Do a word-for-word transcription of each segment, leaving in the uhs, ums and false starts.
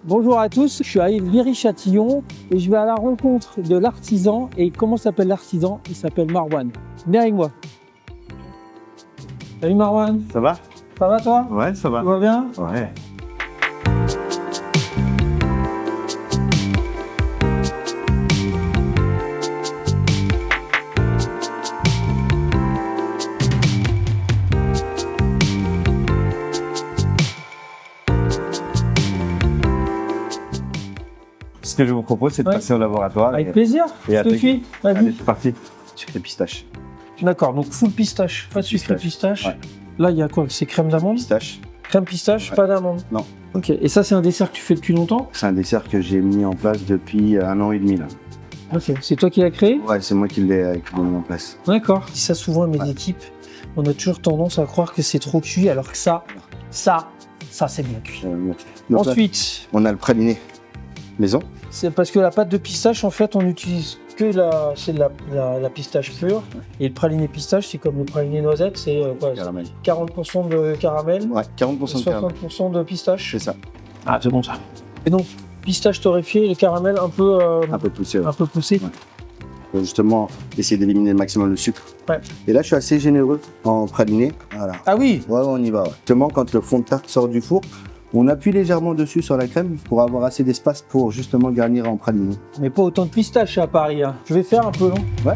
Bonjour à tous, je suis à Viry-Châtillon et je vais à la rencontre de l'artisan. Et comment s'appelle l'artisan? Il s'appelle Marwan. Viens avec moi. Salut Marwan. Ça va? Ça va toi? Ouais, ça va. Tout va bien? Ouais. Ce que je vous propose, c'est de ouais. passer au laboratoire. Avec et, plaisir, et je te suis. Allez, c'est parti. Sucré pistache. D'accord, donc full pistache, pas de sucré pistache. pistache. Ouais. Là, il y a quoi? C'est crème d'amande? Pistache. Crème pistache, ouais. Pas d'amande? Non. Ok, et ça, c'est un dessert que tu fais depuis longtemps? C'est un dessert que j'ai mis en place depuis un an et demi là. Ok, c'est toi qui l'as créé? Ouais, c'est moi qui l'ai mis en place. D'accord. Ça, souvent, à mes ouais. équipes, on a toujours tendance à croire que c'est trop cuit, alors que ça, ça, ça, c'est bien cuit. Euh, Ensuite, là, on a le praliné maison. C'est parce que la pâte de pistache, en fait, on n'utilise que la, c'est la, la, la pistache pure. Et le praliné pistache, c'est comme le praliné noisette, c'est euh, quarante pour cent de caramel. Ouais, quarante pour cent de caramel. soixante pour cent de pistache. C'est ça. Ah, c'est bon ça. Et donc, pistache torréfiée, le caramel un peu, euh, un peu poussé. Ouais. Un peu poussé. Ouais. Justement, essayer d'éliminer le maximum le sucre. Ouais. Et là, je suis assez généreux en praliné. Voilà. Ah oui? Ouais, on y va. Ouais. Justement, quand le fond de tarte sort du four, on appuie légèrement dessus sur la crème pour avoir assez d'espace pour justement garnir en praliné. Mais pas autant de pistache à Paris. Hein. Je vais faire un peu, non? Ouais.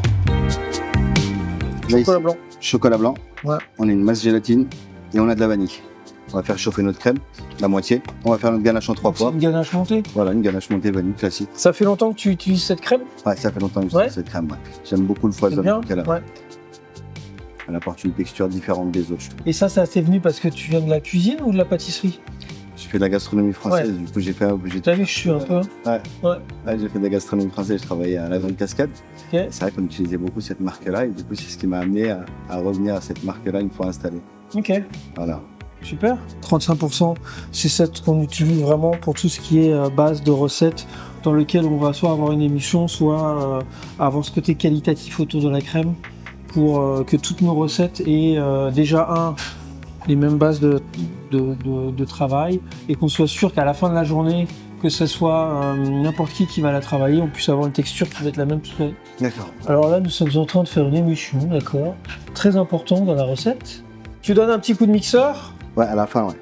Chocolat ici, blanc. Chocolat blanc. Ouais. On a une masse gélatine et on a de la vanille. On va faire chauffer notre crème, la moitié. On va faire notre ganache en trois fois. Une ganache montée? Voilà, une ganache montée vanille classique. Ça fait longtemps que tu utilises cette crème? Ouais, ça fait longtemps que j'utilise ouais. cette crème. Ouais. J'aime beaucoup le foisonnement qu'elle a. Ouais. Elle apporte une texture différente des autres. Et ça, ça t'est venu parce que tu viens de la cuisine ou de la pâtisserie? J'ai fait de la gastronomie française, ouais. du coup j'ai fait obligé de... T'as vu, je suis un peu... Ouais, ouais. ouais j'ai fait de la gastronomie française, je travaillais à la Grande Cascade. Okay. C'est vrai qu'on utilisait beaucoup cette marque-là et du coup c'est ce qui m'a amené à, à revenir à cette marque-là une fois installée. Ok. Voilà. Super. trente-cinq pour cent, c'est cette qu'on utilise vraiment pour tout ce qui est euh, base de recettes dans lequel on va soit avoir une émission, soit euh, avoir ce côté qualitatif autour de la crème pour euh, que toutes nos recettes aient euh, déjà un... les mêmes bases de, de, de, de travail et qu'on soit sûr qu'à la fin de la journée, que ce soit euh, n'importe qui qui va la travailler, on puisse avoir une texture qui va être la même. D'accord. Alors là, nous sommes en train de faire une émulsion, d'accord, très important dans la recette. Tu donnes un petit coup de mixeur? Ouais, à la fin, ouais.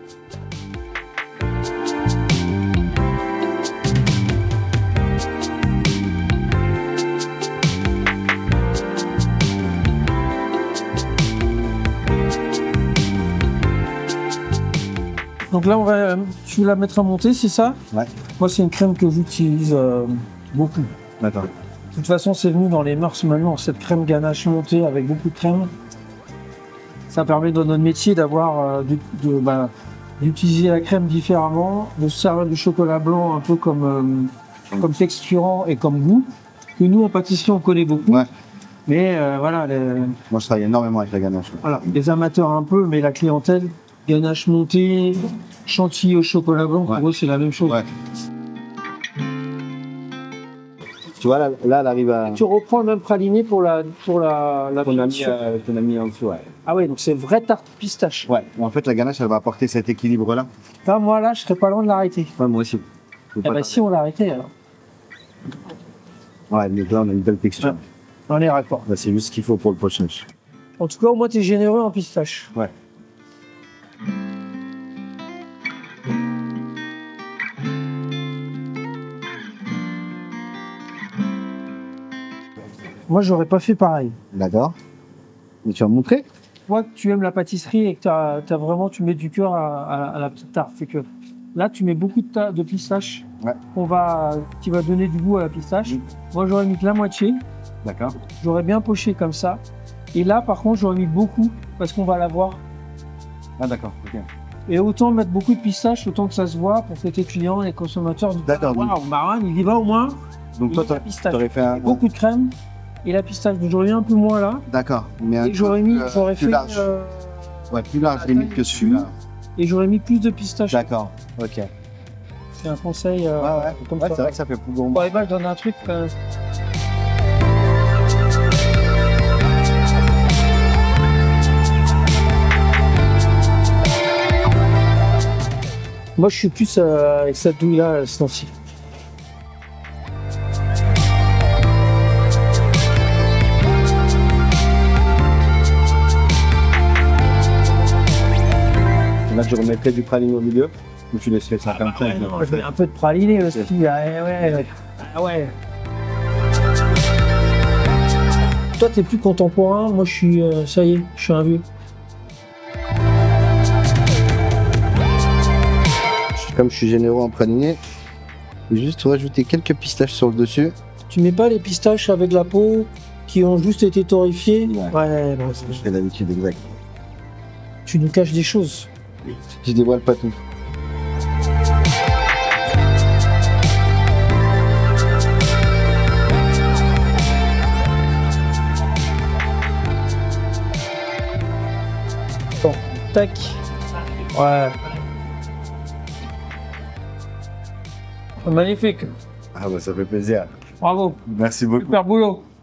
Donc là, on va, tu veux la mettre à monter, c'est ça? Ouais. Moi, c'est une crème que j'utilise euh, beaucoup. D'accord. De toute façon, c'est venu dans les mœurs maintenant, cette crème ganache montée avec beaucoup de crème. Ça permet dans notre métier d'avoir, euh, bah, d'utiliser la crème différemment, de se servir du chocolat blanc un peu comme, euh, comme texturant et comme goût, que nous, en pâtisserie, on connaît beaucoup. Ouais. Mais euh, voilà. Les... Moi, je travaille énormément avec la ganache. Ouais. Voilà, les amateurs un peu, mais la clientèle, ganache montée, chantilly au chocolat blanc, ouais. pour eux, c'est la même chose. Ouais. Tu vois, là, là, elle arrive à... Tu reprends le même praliné pour la pour la, la qu'on a mis, euh, qu'on a mis en dessous, ouais. Ah ouais, donc c'est vraie tarte pistache. Ouais, en fait, la ganache, elle va apporter cet équilibre-là. Là, moi, là, je serais pas loin de l'arrêter. Ouais, moi aussi. Eh ben, si on l'arrêtait, alors. Ouais, mais là, on a une belle texture. Ouais. On est raccord. Bah, c'est juste ce qu'il faut pour le pochage. En tout cas, au moins, tu es généreux en pistache. Ouais. Moi, j'aurais pas fait pareil. D'accord. Mais tu vas me montrer? Toi, que tu aimes la pâtisserie et que t'as, t'as vraiment, tu mets du cœur à, à, à la petite tarte. C'est que là, tu mets beaucoup de, de pistache ouais. on va, qui va donner du goût à la pistache. Mmh. Moi, j'aurais mis que la moitié. D'accord. J'aurais bien poché comme ça. Et là, par contre, j'aurais mis beaucoup parce qu'on va l'avoir. Ah, d'accord. Ok. Et autant mettre beaucoup de pistache, autant que ça se voit pour que les clients et les consommateurs disent d'accord. Waouh, Marwan, il y va au moins. Donc, toi, tu aurais fait un. Beaucoup de crème. Et la pistache, j'aurais mis un peu moins là. D'accord. Mais j'aurais mis, euh, j'aurais fait large. Euh, ouais, plus large limite que celui-là. Et j'aurais mis plus de pistache. D'accord. Ok. C'est un conseil. Euh, ouais, ouais. Comme ouais, ça. C'est vrai que ça fait plus gourmand. Ouais, bah, je donne un truc. Euh... Moi, je suis plus euh, avec cette douille-là à ce temps-ci. Là, tu remettrais du praliné au milieu ou tu laisserais ça comme ça? Ouais, non, je mets un peu de praliné aussi. Ah ouais, ah ouais. Toi, t'es plus contemporain. Moi, je suis, euh, ça y est, je suis un vieux. Comme je suis généreux en praliné, je vais juste rajouter quelques pistaches sur le dessus. Tu mets pas les pistaches avec la peau qui ont juste été torréfiées? Ouais, ouais non, je fais d'habitude, exact. Tu nous caches des choses. Je dévoile pas tout. Bon, tac. Ouais. Magnifique. Ah bah ça fait plaisir. Bravo. Merci beaucoup. Super boulot.